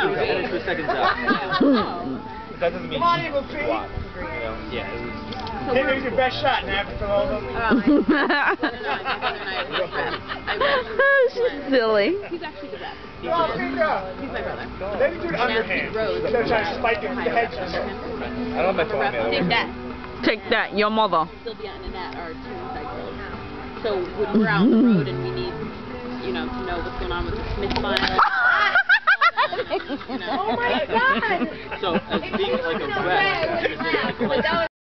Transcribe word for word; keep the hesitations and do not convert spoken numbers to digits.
no. And it's two seconds out. That doesn't mean. Come on, Evil P. Yeah, it was. Hey, maybe your best shot in Africa, Lobo. She's silly. He's actually the best. Oh, Pica. He's my brother. Maybe do it underhand. Instead of trying to spike it with the head. I don't know if I told Take that. Take that, your mother. Still be on the net or two inside girls. So when we're out on the road and we need, you know, to know what's going on with the Smith smile. Oh my God! So, as being like a rep,